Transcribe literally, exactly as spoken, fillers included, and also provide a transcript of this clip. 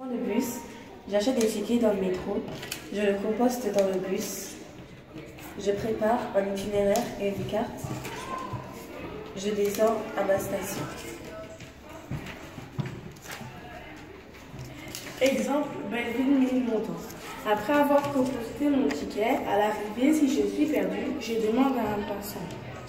prends le bus, j'achète des tickets dans le métro, je le composte dans le bus, je prépare un itinéraire et une carte, je descends à ma station. Exemple, Belleville-Ménilmontant. Après avoir composté mon ticket, à l'arrivée, si je suis perdu, je demande à un passant.